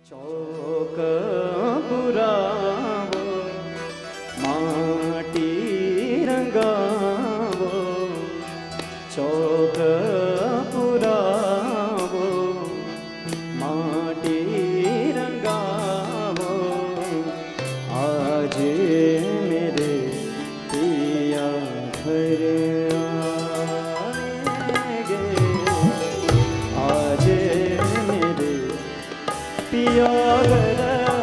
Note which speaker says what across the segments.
Speaker 1: चौक पुरावो माटी रंगावो, चौक पुरावो माटी रंगावो, आज मेरे पिया घर आएंगे, आज मेरे पिया घर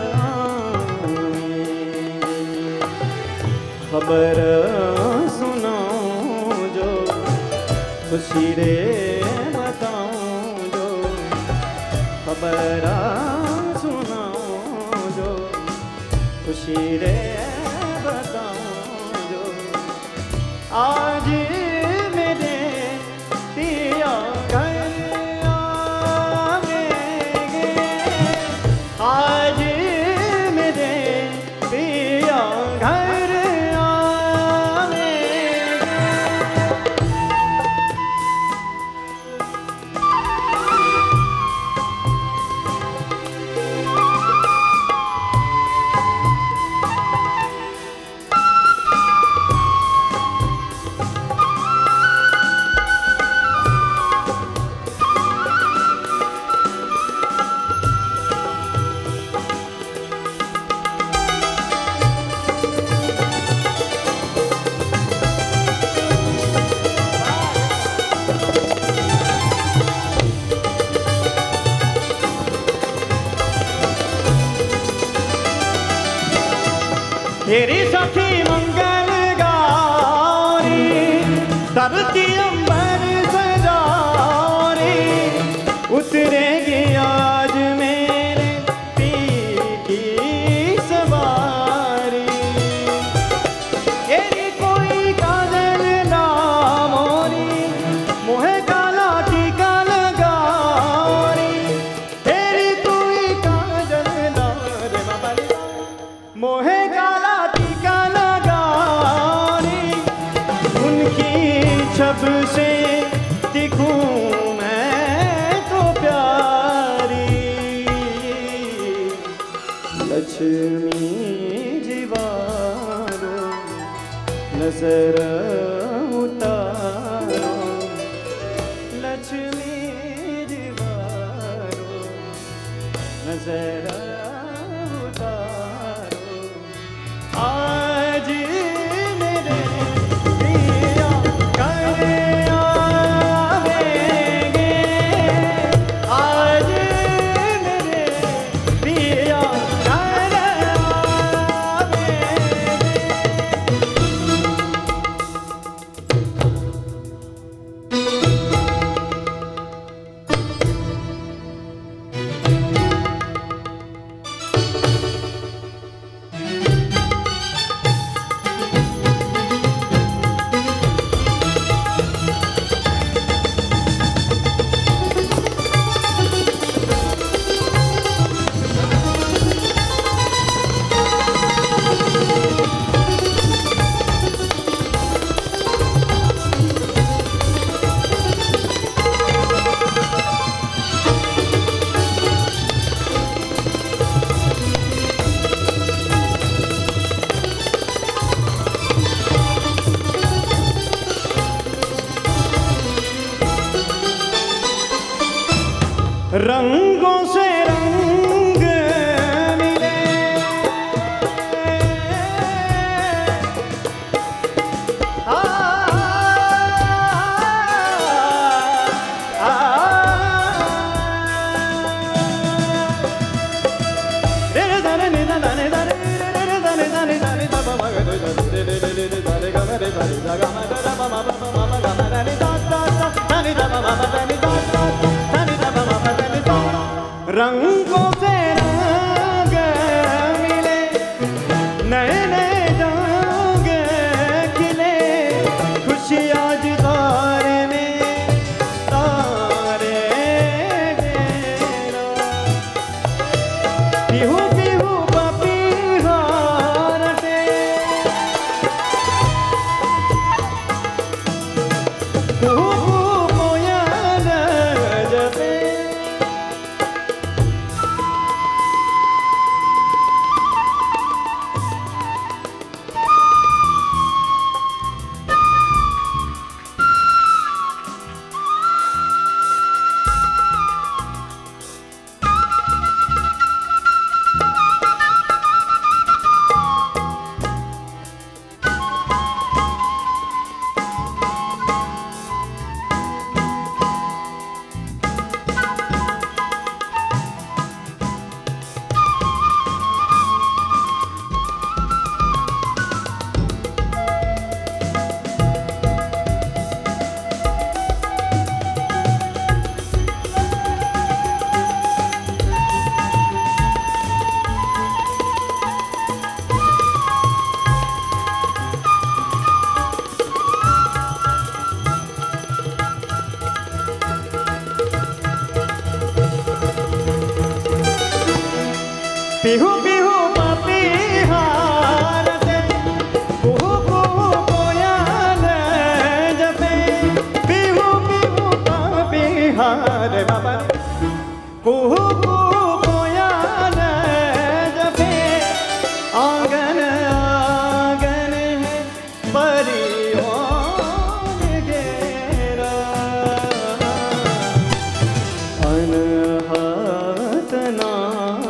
Speaker 1: आएंगे। खबर सुनाऊं जो खुशी रे बताऊं जो, खबर सुनाऊं जो खुशी रे बताऊं जो, आज मेरे पिया घर आएंगे, आज मेरे पिया घर आएंगे। तेरी सखी मंगल गारी, धरती अंबर सजारी, उतरेगी आज मेरे पी की सवारी। तेरी कोई काजल ना मोरी, मुहे काला टीका लगारी, तेरी कोई काजल ना रे बाबा मोहे काला टीका लगारी, उनकी छब से दिखूं मैं तो प्यारी। लक्ष्मी जीवारो नजर उतारो, लक्ष्मी जीवारो नजर उतारो, आज मेरे पिया घर आएंगे, आज मेरे पिया घर आएंगे। रंगों से रंग मिले, आ, आ, रे रे दाने रे दाने दाने रे दाने दाने दाने दा बा गा रे रे रे रे दाने गा रे दाने दा गा मा दा मा मा मा मा गा मा दाने दा दा दाने दा मा मा दाने दा दाने दा मा मा दाने दा। रंगों से रंग मिले, नए नए रंग खिले, खुशी आज तारे में तारे मेरा, बिहू बिहू पपीहा रटे, कुहू कोयल जपे, पिहू पिहू पपीहार से कुहू कुहू कोयल जपे पिहू पिहू पपीहार बाबा कुहू कुहू कोयल जपे आंगन आंगन है परियों घेरा अनहत नाम